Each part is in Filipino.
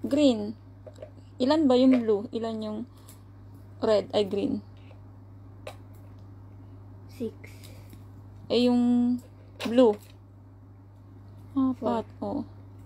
Green. Ilan ba yung blue? Ilan yung red? Ay, green. 6. Eh, yung blue. Apat. Oh.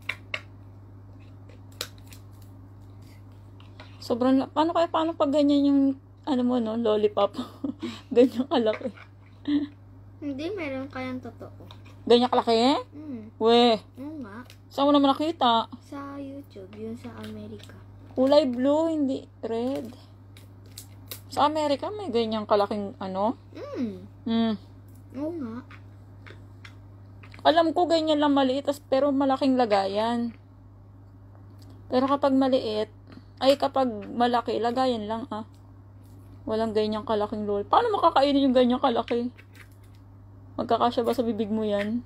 Sobrang, paano pag ganyan yung, ano mo, no, lollipop? Ganyan kalaki. Hindi, meron kayang totoo. Ganyan kalaki? Weh, Oo nga. saan mo naman nakita? Sa YouTube, yun sa Amerika. Kulay blue, hindi red. Sa Amerika, may ganyang kalaking, ano? Oo nga. Alam ko, ganyan lang maliit, pero malaking lagayan. Pero kapag maliit, kapag malaki, lagayan lang, Walang ganyang kalaking lol. Paano makakainin yung ganyang kalaki? Magkakasya ba sa bibig mo yan?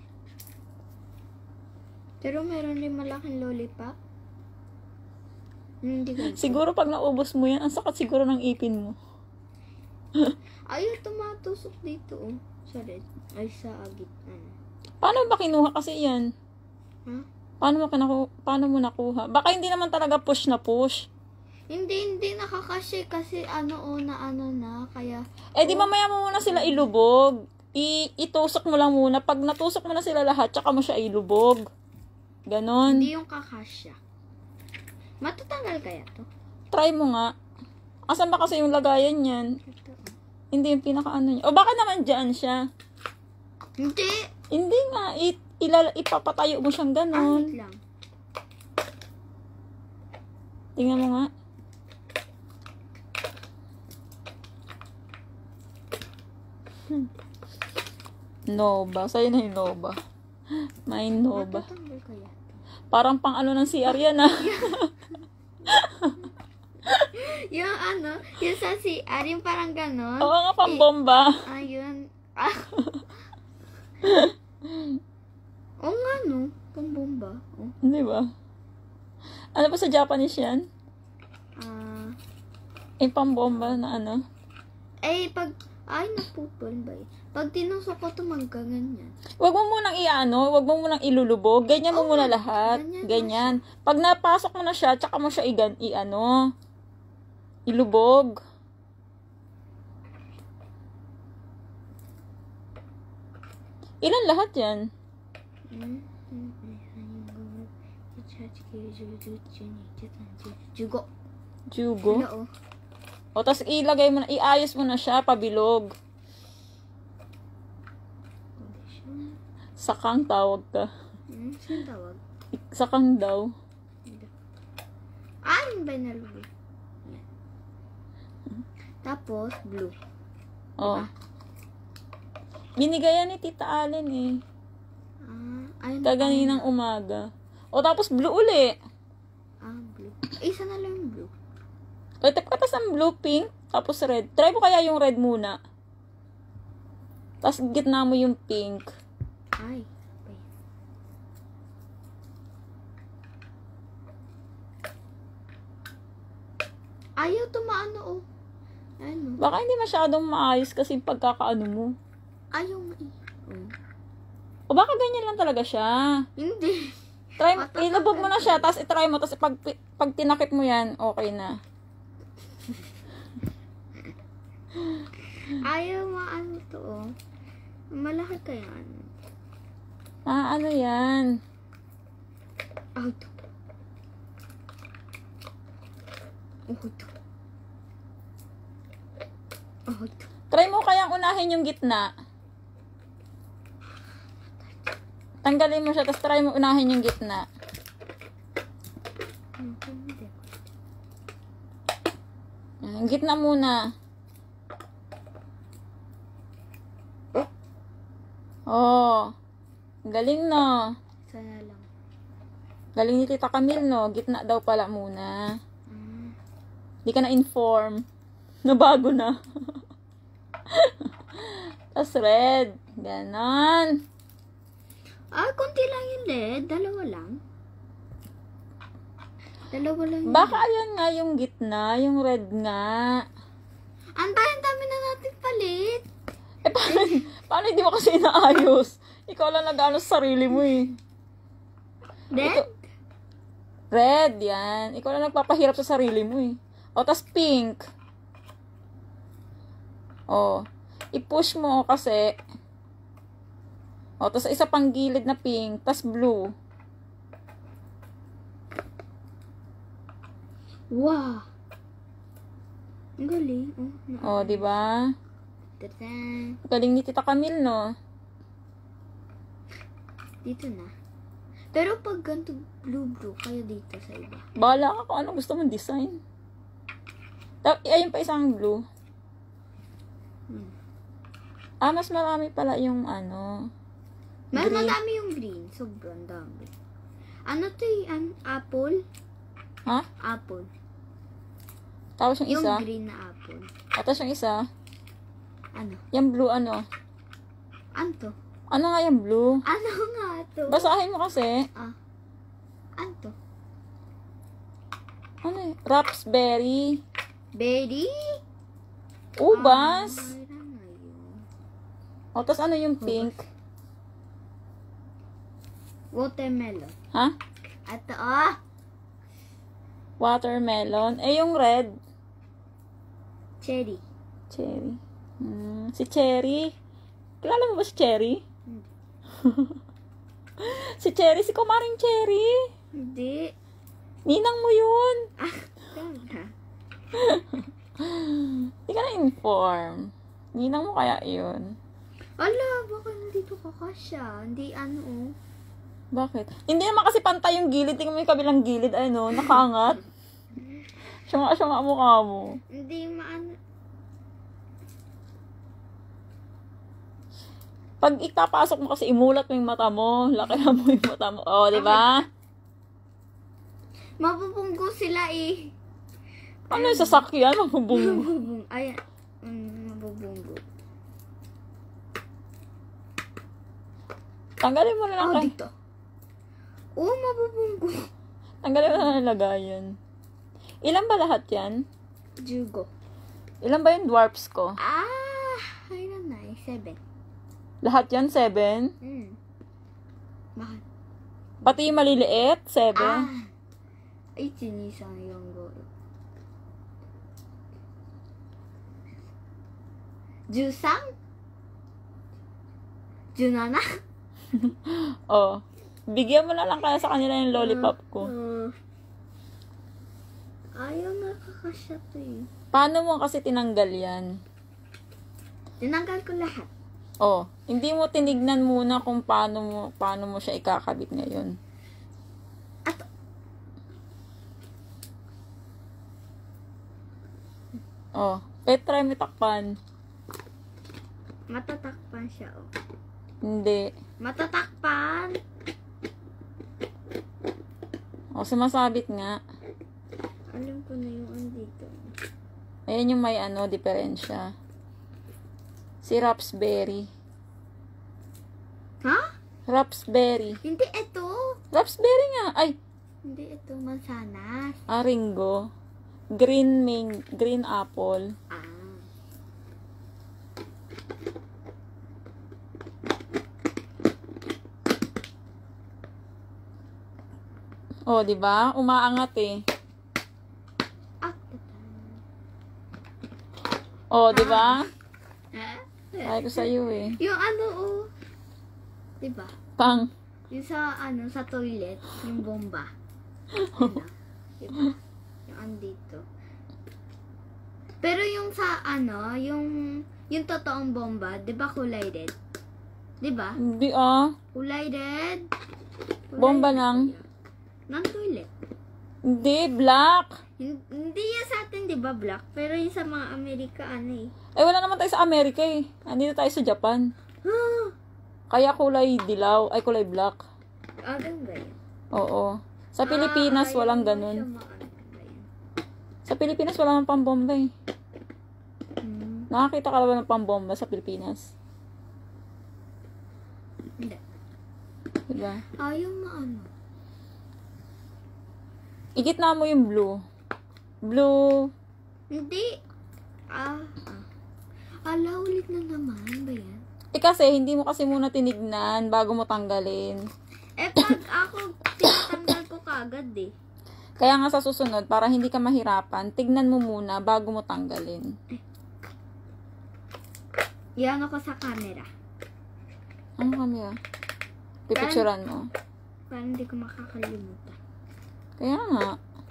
Pero meron din malaking lollipop. Hindi ko. Siguro pag naubos mo yan, ang sakat siguro ng ipin mo. Ayaw, tumatusok dito, oh. Sa red. Ay, sa agit. Paano ba kinuha kasi yan? Huh? Paano mo nakuha? Baka hindi naman talaga push na push. Hindi nakakasya kasi na, kaya... Di mamaya mo muna sila ilubog. Itusok mo lang muna. Pag natusok mo na sila lahat, tsaka mo siya ilubog. Ganon. Hindi yung kakasya. Matatanggal kaya to? Try mo nga. Asan ba kasi yung lagayan yan? Ito. Hindi yung pinaka-ano niya. O baka naman dyan siya. Hindi! Hindi nga. Ipapatayo mo siyang ganon. Wait lang. Tingnan mo nga. Nova. Sa'yo na yung Nova. May Nova. Matatanggal kaya to? Parang pang ano ng CR yan, Yung sa CR, yung parang ganon. Oo nga, pang bomba. Ayun. Oo nga, no? Pambomba. Oh. Di ba? Ano ba sa Japanese yan? Pang bomba na ano? Napupol ba eh. Pag tinusok ko ito, magkaganyan. Wag mo munang ilulubog. Ganyan mo muna lahat. Ganyan. Pag napasok mo na siya, tsaka mo siya ilubog. Ilan lahat yan? Jugo? Oo. O, tas iayos mo na siya, pabilog. Sakang tawag ka. Saan tawag? Sakang daw. Yung ba nalubi? Tapos, blue. Oh. Binigayan ni Tita Allen eh. Kaganinang umaga. O, tapos blue uli. Blue. Isa na lang yung blue. Tapos ang blue, pink, tapos red. Try mo kaya yung red muna. Tapos gitna mo yung pink. Ayaw tumaano, oh. Baka hindi masyadong maayos kasi pagkakaano mo. Ayaw nga eh. O baka ganyan lang talaga siya. Hindi. Ilubog mo na siya, tapos itry mo, tapos pag tinakip mo yan, okay na. Ayaw maano to, oh. Malaki kaya ano. Ano yan? Ito. Try mo kayang unahin yung gitna. Tanggalin mo siya, tapos try mo unahin yung gitna. Yung gitna muna. Oh. Galing, no? Sana lang. Galing ni Tita Camille, no? Gitna daw pala muna. Di ka na-inform. Nabago na. Tapos red. Ganon. Konti lang yung red. Dalawa lang. Baka ayun nga yung gitna, yung red nga. Ang dami na natin palit. Paano hindi mo kasi inaayos? Ikaw lang nag-ano sa sarili mo eh. Red? Red, yan. Ikaw na nagpapahirap sa sarili mo eh. O, tas pink. O, i-push mo kasi. O, tas isa pang gilid na pink, tas blue. Wow! Ang galing. Oh, O, di ba? Tadan. Galing ni Tita Camille, no? Dito na. Pero pag ganito blue, kaya dito sa iba. Bahala ka kung anong gusto mong design. Ayun pa isang blue. Mas marami pala yung ano. Mas Green. madami yung green. Sobrang dami. Ano to yung apple? Ha? Apple. Tapos yung Yung isa. green na apple. Tapos yung isa. Ano? Yung blue ano? Ano to? Ano nga yung blue? Ano nga to? Basahin mo kasi. Ano to? Ano eh? Raspberry. Berry? Ubas. Mayroon na yun. O, tapos ano yung pink? Watermelon. Ha? At Watermelon. Eh, yung red. cherry. Cherry. Si Cherry. Kilala mo ba si Cherry? Hindi. Si Cherry, si Kumaring Cherry. Hindi. Ninang mo yun. Tama. Hindi ka na-inform. Ninang mo kaya yun. Ala, baka hindi to kakasya. Hindi Bakit? Hindi naman kasi pantay yung gilid. Tingnan mo yung kabilang gilid. Ano, nakaangat. Siya nga mukha mo. Hindi Pag itapasok mo kasi imulat mo yung mata mo. Laki na mo yung mata mo. O, di ba? Mapupunggo sila eh. Ano yung sasakyan? Mabubungo. Ayan. Mabubunggo. Tanggalin mo na lang. Dito. Mabubunggo. Tanggalin mo na lang lagayan. Ilan ba lahat yan? Jugo. Ilan ba yung dwarfs ko? Ayun na 7. Lahat yan, 7? Bakit? Pati yung maliliit, 7? Ay, sinisang yung goro. Jusang? Junana? Oh. Bigyan mo na lang kaya sa kanila yung lollipop ko. Ayaw nga kakasya to eh. Paano mo kasi tinanggal yan? Tinanggal ko lahat. Oh, hindi mo tinignan muna kung paano mo siya ikakabit ngayon. Oh, try mo takpan. Matatakpan siya, Hindi. Matatakpan! Oh, sumasabit nga. Alam ko na yung andito. Ayan yung may diferensya. Si Raspberry. Ha? Raspberry. Hindi ito. Raspberry nga. Ay, Hindi ito. Mansanas. Ringo. Green apple. Oh, 'di ba? Umaangat eh. Oh, 'di ba? Ay ko sa iyo eh. Yung diba? Pang. Yung sa toilet, yung bomba. Diba? Yung andito. Pero yung sa yung totoong bomba, diba kulay red? Diba? Hindi Kulay red. Bomba lang. Ng toilet. Hindi, black. Hindi yan sa atin, diba black? Pero yung sa mga Amerika, Wala naman tayo sa Amerika eh. Andito tayo sa Japan. Kaya kulay dilaw, ay kulay black. Ganun ba yan? Oo. Sa Pilipinas, walang ganun. Sa Pilipinas, wala nang pambomba eh. Nakakita ka ba ng pambomba sa Pilipinas? Hindi. Diba? Yung Igitna mo yung blue. Blue. Hindi. Ulit na naman ba yan? Kasi, hindi mo kasi muna tinignan bago mo tanggalin. Pag ako, tinatanggal ko kagad eh. Kaya nga sa susunod, para hindi ka mahirapan, tignan mo muna bago mo tanggalin. Yan ako sa camera. Ano kami pipicturan mo. Para hindi ko makakalimutan. Kaya nga.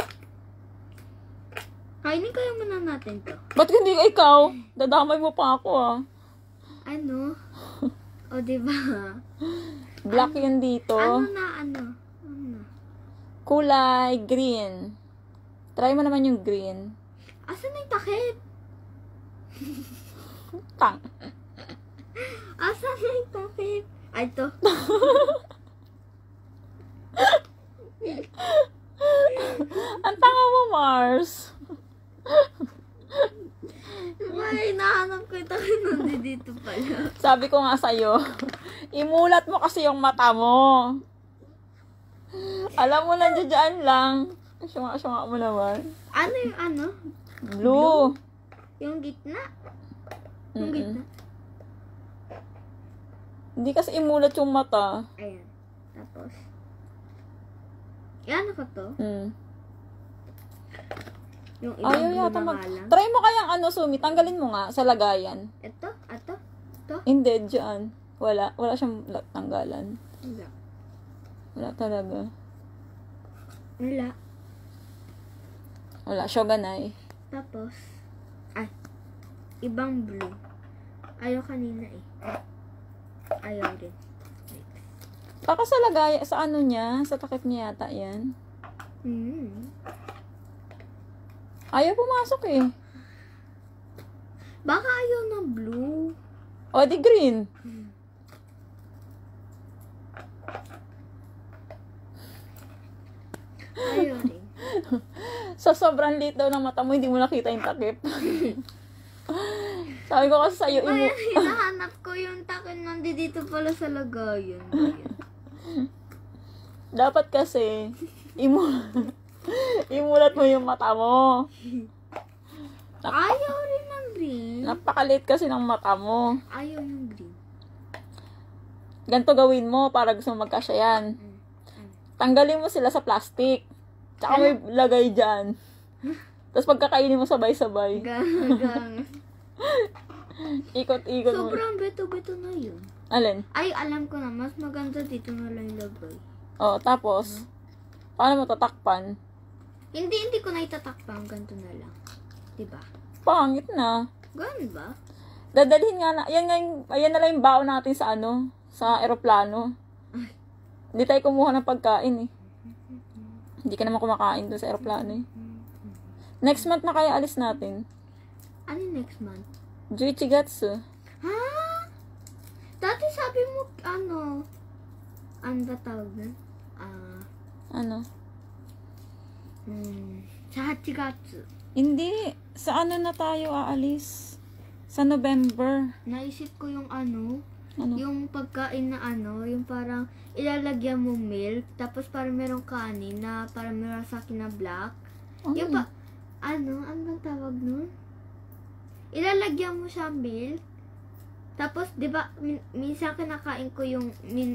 Kainin kaya muna natin to. Ba't hindi ikaw? Dadamay mo pa ako Ano? O, diba? Black yun dito. Ano? Kulay green. Try mo naman yung green. Asan na yung takip? Tang. Asan na yung takip? Ay, to. Ang tanga mo, Mars. Ay, nahanap ko yung takip. Nandito pala. Sabi ko nga sa'yo, imulat mo kasi yung mata mo. Alam mo, nandiyan lang. Syunga mo naman. Ano yung ano? Blue. Yung gitna? Yung gitna? Hindi kasi imulat yung mata. Ayan. Tapos? Yan ako to? Yung ibang Ayaw blue yata na mag... nga lang. Try mo kayang Sumi. Tanggalin mo nga sa lagayan. Ito? Ato? Hindi, dyan. Wala siyang tanggalan. Wala. Wala talaga. Wala. Shoganai. Tapos, ibang blue. Ayaw kanina eh. Ayaw din. Baka sa lagay, sa ano niya, sa takip niya yata yan. Ayaw pumasok eh. Baka ayaw ng blue. O, di green. Ayaw rin. Sa sobrang liit daw ng mata mo, hindi mo nakita yung takip. Sabi ko kasi sa'yo, Ay, hinahanap ko yung takip. Nandito pala sa lagayan. dapat kasi, imulat mo yung mata mo. Ayaw rin ng green. Napakaliit kasi ng mata mo. Ayaw yung green. Ganito gawin mo para gusto mo magkasya yan. Tanggalin mo sila sa plastic. Tsaka may lagay dyan. Tapos pagkakainin mo sabay-sabay. Gang. Ikot-ikot mo. Sobrang beto-beto na yun. Alin? Ay, alam ko na. Mas maganda dito na lang lagay. O, tapos, paano mo tatakpan? Hindi ko na itatakpan. Ganito na lang. Diba? Pangit na. Ganun ba? Dadalhin nga na. Ayan na lang yung baon natin sa sa eroplano. Hindi tayo kumuha ng pagkain eh. Hindi ka naman kumakain doon sa eroplano eh. Next month na kaya alis natin. Ano next month? 11 gatsu. Ha? Dati sabi mo, ano ba tawag na? Ano? Sa 8 gatsu. Hindi. Sa na tayo aalis? Sa November. Naisip ko yung Ano? yung pagkain na yung parang ilalagyan mo milk, tapos parang merong kanin na parang meron sa akin na black. Yung ano bang tawag nun? Ilalagyan mo siya milk, tapos, di ba, minsan kinakain ko yung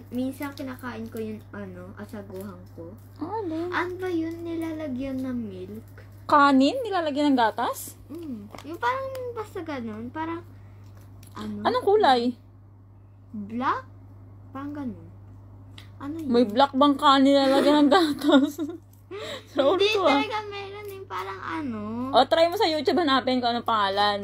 asaguhan ko. Ano ba yun, nilalagyan ng milk? Kanin? Nilalagyan ng gatas? Yung parang basta ganun, parang, Anong kulay? black? Parang ganun. Ano yun? May black bang kanin nilalagyan ng gatas? Hindi talaga meron yung parang O, try mo sa YouTube, hanapin kung anong pangalan.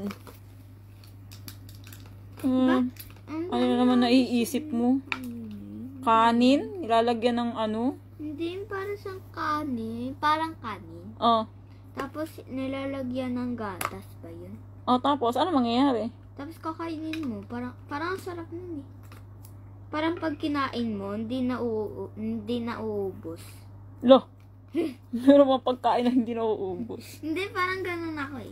Ano naman naiisip mo? Kanin? Nilalagyan ng Hindi, parang siyang kanin. Parang kanin. Tapos, nilalagyan ng gatas ba yun? Tapos, ano mangyayari? Tapos, kakainin mo. Parang ang sarap nun eh. Parang pag kinain mo, hindi na uubos. Lo! Meron mga pagkain na hindi nauubos. Hindi, parang ganun ako eh.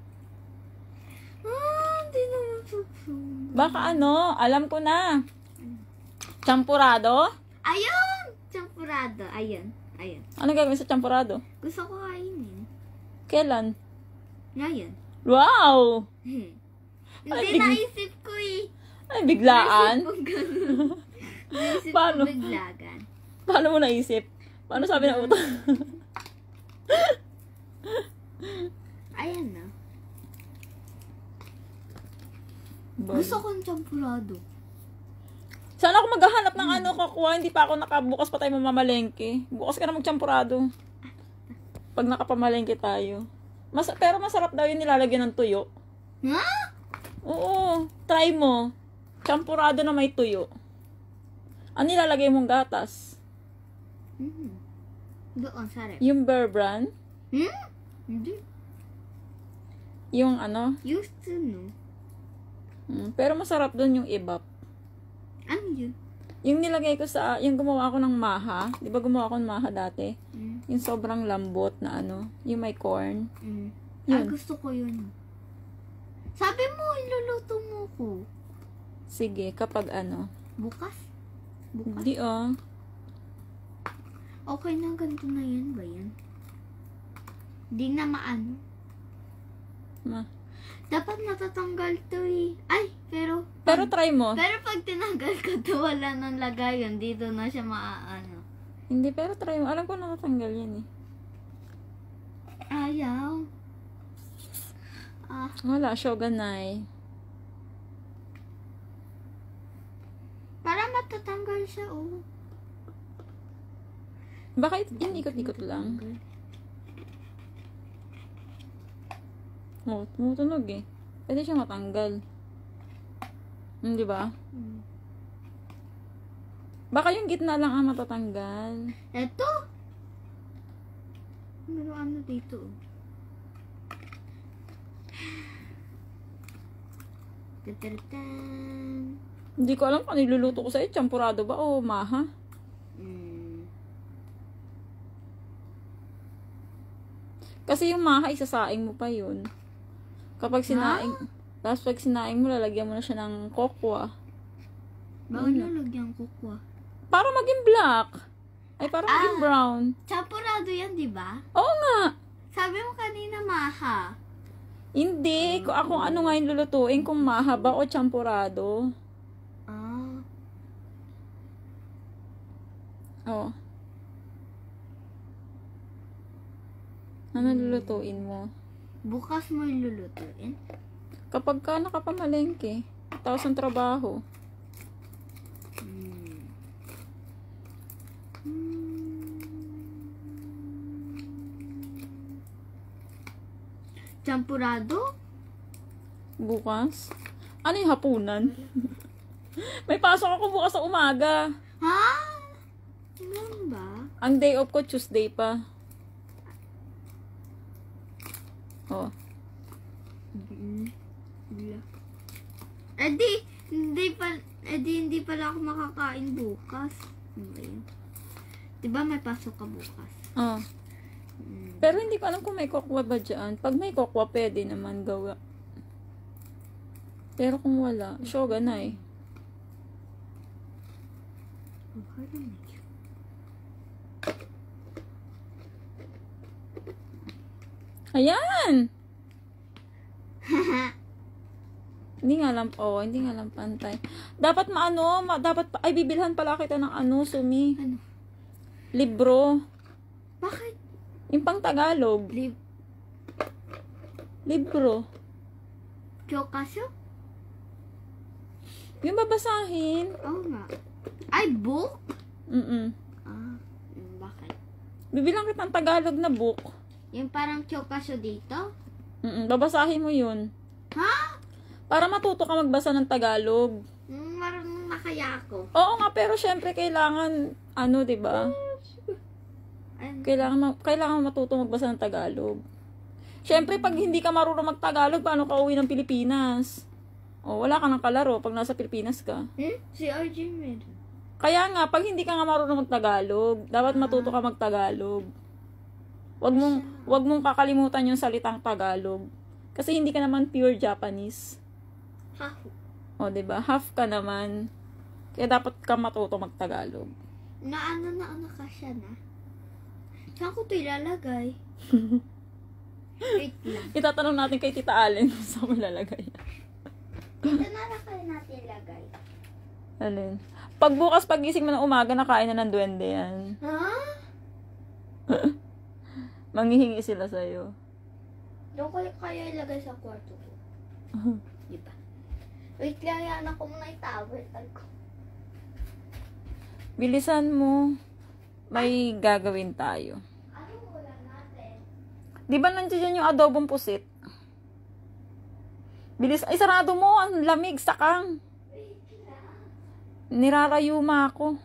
Hindi na masusunod. Baka alam ko na. Champurado? Ayun! Champurado. Ayun. Ano gagawin sa champurado? Gusto ko kainin. Kailan? Ngayon. Wow! Hindi naisip ko eh. Ay, biglaan? Naisip ko ganun. Naisip Paano? ko biglagan. Paano mo naisip? Paano sabi ng utak? Gusto ko ng champurado. Sana ako maghahanap ng ano, kukuha. Hindi pa ako nakabukas pa tayo mamamalengke. Bukas ka na magchampurado. Pag nakapamalengke tayo. Pero masarap daw yung nilalagyan ng tuyo. Ha? Oo, try mo. Champurado na may tuyo. Ano nilalagay mong gatas? Doon, sarap. Yung Bear Brand? Hindi. Yung ano? Used to, no? Pero masarap doon yung ibap. Ano yun? Yung nilagay ko sa, yung gumawa ako ng maha. Di ba gumawa ako ng maha dati? Yung sobrang lambot na ano, yung may corn. Yun. Gusto ko yun. Sabi mo, iluluto mo ko. Sige, kapag ano. Bukas? Hindi Okay na, ganito na yan ba yan? Di na maano. Dapat matatanggal to eh. Ay, pero try mo. pero pag tinanggal ko to, wala nang lagayan. Dito na siya maaano. Hindi, pero try mo. Alam ko natatanggal yan eh. Ayaw. Wala, shoganai. Para matatanggal siya, oh. Bakit inikot-ikot lang? Tumutunog eh. Pwede siya matanggal. Di ba? Baka yung gitna lang ang matatanggal. Eto! Meron ano dito, oh. Tataratan. Hindi ko alam kung ano iluluto ko sa'yo. Champurado ba o maha? Kasi yung maha, isasaing mo pa yun. Kapag sinaing, tapos pag sinaing mo, lalagyan mo na siya ng kokwa. Bakit lalagyan ko kwa? Para maging black. Ay, para maging brown. Champurado yan, di ba? Oo nga. Sabi mo kanina maha. Hindi. Kung ako ano nga yung lulutuin, kung maha ba o champurado. Oh. Ano lulutuin mo? Bukas mo yung lulutuin? Kapag ka nakapamalengke, tapos ang trabaho. Champurado? Bukas? Ano yung hapunan? May pasok ako bukas sa umaga. Ha? Meron ba? Ang day off ko, Tuesday pa. Oh. Hindi pala ako makakain bukas. Diba may pasok ka bukas? Oh. Pero hindi ko alam kung may kokwa ba dyan. Pag may kokwa, pwede naman gawa. Pero kung wala, shoganai. Ayan! Hindi nga lang pantay. Dapat ay bibilhan pala kita ng Sumi. Ano? Libro. Bakit? Yung pang Tagalog. Libro. Kyokasyo? Yung babasahin. Oo nga. Ay, book? Bakit? Bibilang kita ng Tagalog na book. Yung parang kyokasyo dito? Babasahin mo yun. Ha? Para matuto ka magbasa ng Tagalog. Marunong na kaya ako. Oo nga, pero syempre kailangan, diba? Kailangan matuto magbasa ng Tagalog. Syempre, pag hindi ka marunong mag-Tagalog, paano ka uwi ng Pilipinas? Wala ka ng kalaro pag nasa Pilipinas ka. Si RJ meron. Kaya nga, pag hindi ka nga marunong mag-Tagalog, dapat matuto ka mag-Tagalog. Wag mong kakalimutan yung salitang Tagalog. Kasi hindi ka naman pure Japanese. Half. Diba? Half ka naman. Kaya dapat ka matuto mag-Tagalog. Na ka siya na? Saan ko ito ilalagay? Wait lang. Itatanong natin kay Tita Allen kung saan mo ilalagay. Dito na kayo natin ilagay. Alin? Pagbukas pagising mo ng umaga, nakain na ng duwende yan. Ha? Manghihingi sila sa'yo. Doon ko kaya ilagay sa kwarto ko. Diba? Wait lang yan. Ako muna itawid. Bilisan mo. May gagawin tayo. Ano ulam natin? Di ba nandiyan yung adobong pusit? Bilis. Ay, sarado mo. Ang lamig. Sakang. Wait lang. Nirarayuma ako.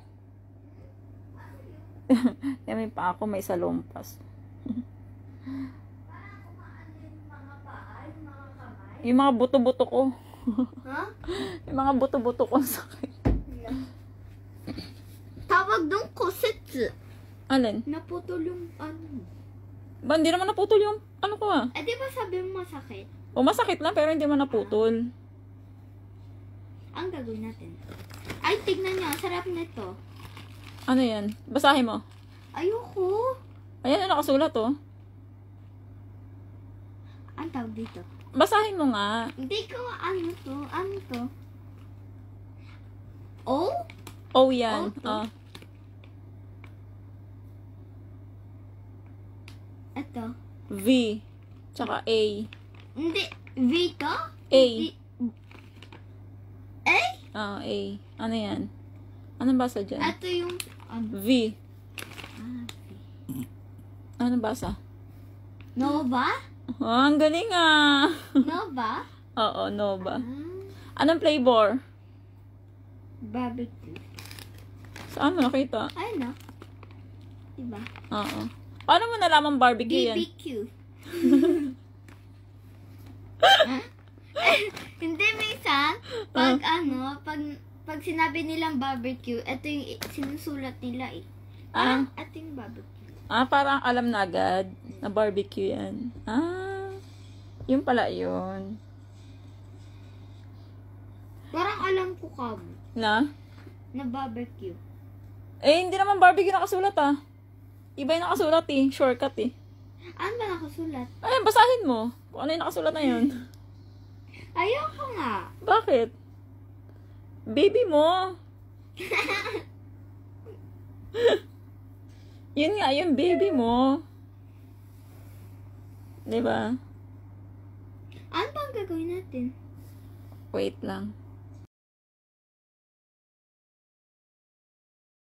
Yamin pa ako. May salompas. Parang kumaan yung mga paa, yung mga kamay. Yung mga buto-buto ko. Ha? Yung mga buto-buto ko ang sakit. Tawag doon kosetsu. Alin? Naputol yung ano. Ba, hindi naman naputol yung ano ko ah. Eh, di ba sabi mo masakit? O, masakit lang pero hindi man naputol. Ang gagawin natin. Ay, tignan nyo. Ang sarap nito. Ano yan? Basahin mo. Ayoko. Ayan, nakasulat oh. Ang tawag dito. Basahin mo nga. Hindi ko ano to. Ano to? Oh? Oh, yan. Oh, to. Oh. Ito. V. Tsaka A. Hindi. Vito? A. Eh? Ah, A. Ano yan? Anong basa dyan? Ito yung ano. V. Ah, Anong basa? Nova? Oh, ang galing ah. Nova? Oo, Nova. Ah, Anong flavor? barbecue. Saan mo nakita? Ay, no? Diba? Oo. Paano mo nalaman barbecue yan? BBQ. Hindi, minsan, pag pag sinabi nilang barbecue, ito yung sinusulat nila eh. Ah, Ito yung barbecue. parang alam na agad na barbecue yan. Ah, yun pala yun. Parang alam ko Na? na barbecue. Eh, hindi naman barbecue nakasulat ah. Iba yung nakasulat eh. Shortcut eh. Ano ba nakasulat? Ay, basahin mo. Kung ano yung nakasulat na yun. Ayoko nga. Bakit? Baby mo. Yun nga, yung baby mo. Diba? Ano bang gagawin natin? Wait lang.